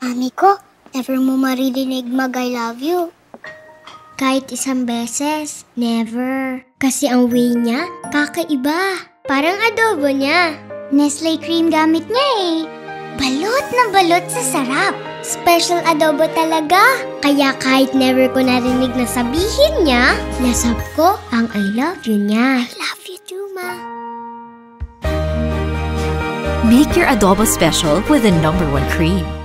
Mami ko, never mo maririnig mag-I love you. Kahit isang beses, never. Kasi ang way niya, kakaiba. Parang adobo niya. Nestle cream gamit niya eh. Balot na balot sa sarap. Special adobo talaga. Kaya kahit never ko narinig na sabihin niya, nasab ko ang I love you niya. I love you too, Ma. Make your adobo special with the #1 cream.